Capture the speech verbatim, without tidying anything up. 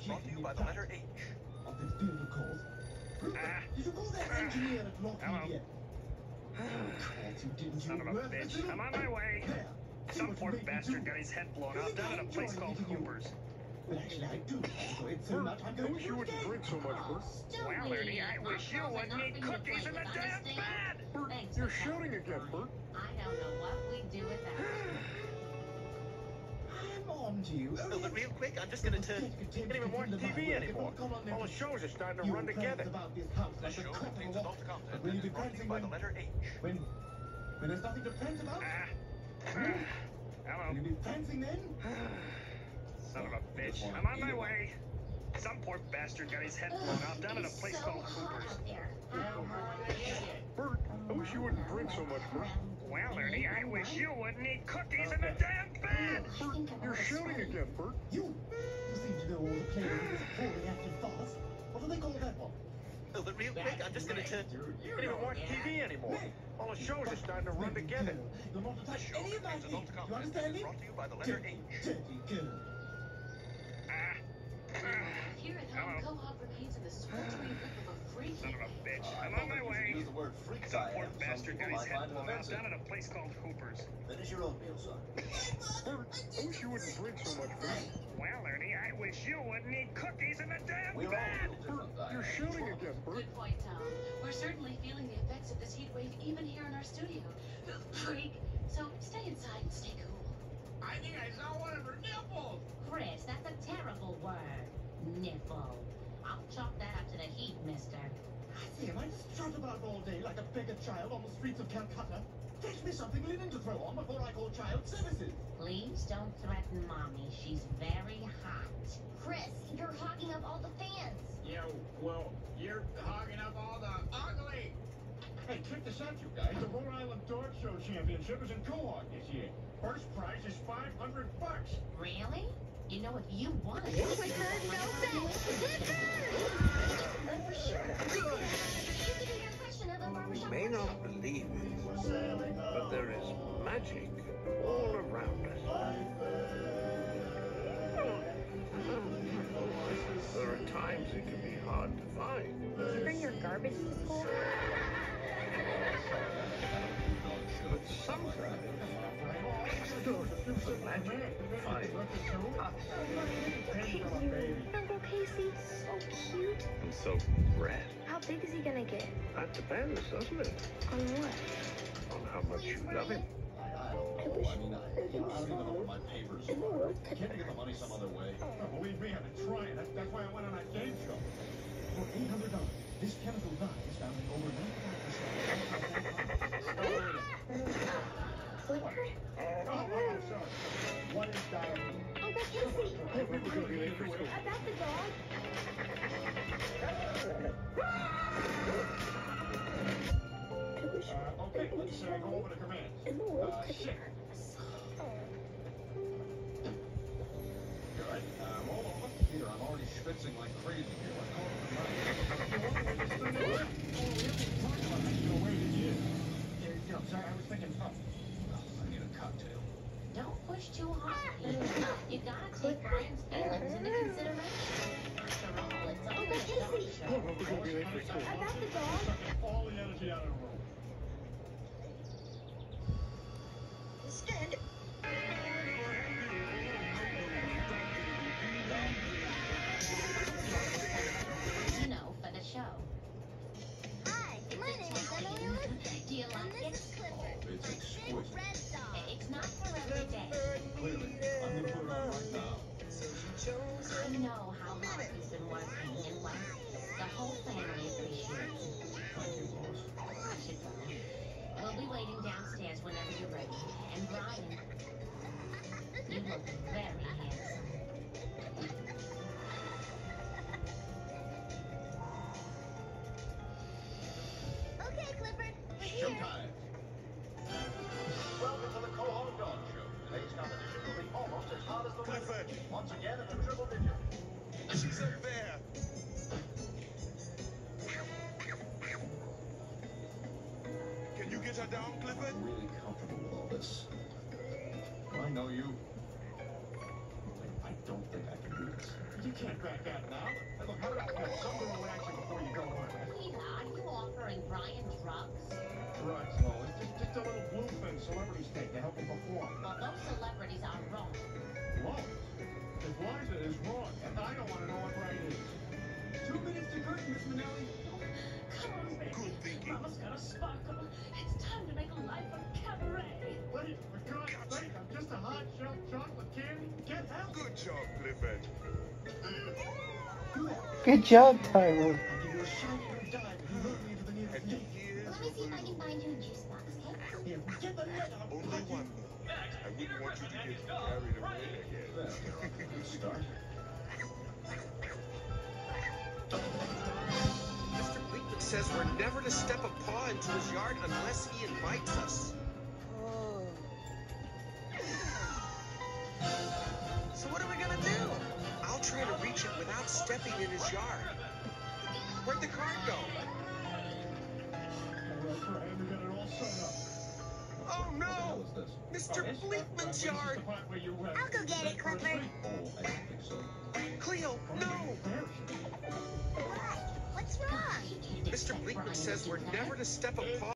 Brought to you by the letter H. Of this field of course. Ah. Did you call that engineer at Lockheed yet? Hello. You didn't Son of a bitch. I'm on my way. There. Some poor bastard got his head blown off down at a place called Hooper's. But actually, I do enjoy it so much. I'm I going wish to you wouldn't drink so much, Bert. Well, Ernie, I wish you wouldn't eat cookies in the damn bed! Bert, Thanks you're for shouting telling me, again, Bernie. Bert. I don't know what we'd do without you. I'm on to you. Oh, but real quick, I'm just gonna turn. You can't even watch T V anymore. All the shows are starting to You run prance together. about this house The like show a crap of a contains rock. adult content But will you and be is brought to you prancing by the when, letter H. when, when there's nothing to prance about? Ah. Ah. Will Hello. you be prancing then? Son of a bitch. I'm on my way. Some poor bastard got his head blown off down at a place called Hooper's. Bert, I wish you wouldn't drink so much, Bert. Well, Ernie, I wish you wouldn't eat cookies in the damn bed! Bert, you're shouting again, Bert. You, you seem to know all the players in this poorly acted farce. What do they call that one? Oh, but real quick, I'm just gonna turn. You can't even watch T V anymore. All the shows are starting to run together. You're not to The touch show any of my contains things. adult You content and understand is me? brought to you by the letter Dirty, H. dirty girl. Ah. Ah. Here at home, co-op repeats in the sweltering grip of a freak. Son of a bitch. Uh, I I'm don't on my think you way. should use the word freak Some I poor am. Some bastard got people his might head find it blown off offensive. down at a place called Hooper's. Finish your oatmeal, son. Bert, I wish you wouldn't drink so much, Bert. Well, Ernie, I wish you wouldn't eat cookies in the damn We're all bed! guilty sometimes. You're shouting again, Bert. Good point, Tom. We're certainly feeling the effects of this heat wave even here in our studio. Freak. So stay inside and stay cool. I think I saw one of her nipples. Chris, that's a terrible word. Nipple. I'll chalk that up to the heat, mister. I say, am I just trot about all day like a beggar child on the streets of Calcutta? Fetch me something linen to throw on before I call child services. Please don't threaten Mommy. She's very hot. Chris, you're hogging up all the fans. Yeah, well, you're hogging up all the ugly. Hey, check this out, you guys. The Rhode Island Dog Show Championship is in Quahog this year. First prize is five hundred bucks. Really? You know, if you won... You may not believe it, but there is magic all around us. There are times it can be hard to find. Did you bring your garbage to school? But sometimes the magic finds us. Uncle Casey, so cute. And so rare. How big is he gonna get? That depends, doesn't it? On what? On how much you love him. I wish I mean, I, I don't even know what my papers in the are. world Can't you get the money some other way? Believe me, I've been trying. That's, that's why I went on that game show. For eight hundred dollars, this chemical dye is found in over ninety-five percent. Clifford? Oh, oh, oh, sorry. What is diarrhea? Uncle Casey! About the dog? I wish Uh, okay, let's uh, go over the commands. in the world Uh, could shit. All right, um, all over. Peter, I'm already schwitzing like crazy here. Let's call it a night. Yeah, sorry, I was thinking, oh, I need a cocktail. Don't push too hard. You gotta take Brian's feelings into consideration. After all, it's all Uncle a dog Casey! show. About the dog? all the energy out of the room. Stand. You know, for the show. Hi, my name is Emily Elizabeth. Do you like And this it? is Clifford. Oh, it's My favorite exquisite. red dog. It's not for every day. Clearly, I'm gonna put it on right now. I know how hard you've been working, and well, the whole family appreciates it. Thank you, Lois. I should go. We'll be waiting downstairs whenever you're ready. And Brian, you look very handsome. Okay, Clifford. We're here. Showtime. Welcome to the Quahog Dog Show. Today's competition will be almost as hot as the Clifford. wind. Once again, in a triple digit. She's up there. Can you get her down, Clifford? I'm really comfortable with all this. I know you. I don't think I can do this. You can't can't crack that now. Hey, look, how about this? Some little action before you go on. Peter, are you offering Brian drugs? Drugs, Lois. Just, just a little blue thing celebrities take to help them perform. Well, those celebrities are wrong. Lois, if Liza is wrong, and I don't want to know what right is. Two minutes to curtain, Miss Minnelli. Come on, baby. Good thinking. Mama's got a sparkle. It's time to make a life of cabaret. Wait, for God's sake, I'm just a hot shell chocolate candy. Get help. Good job, Clifford. Good job, Tyler. I'll give you a shiny new dime if you look me to the nearest And gate. here's Let me see if I can find you a juice box, okay? Here, get the net out. only one more. I wouldn't want you to get carried away again. Good start. Mister Bleakman says we're never to step a paw into his yard unless he invites us. So what are we gonna do? I'll try to reach it without stepping in his yard. Where'd the card go? All right, Brian, we got it all sewn up. Oh What the no! hell is this? Mister Oh, this- Bleakman's uh, this is yard! the part where you, uh, I'll go get it, Clifford. Oh, I don't think so. Cleo, no! What? What's wrong? Mister Bleakman says we're never to step a paw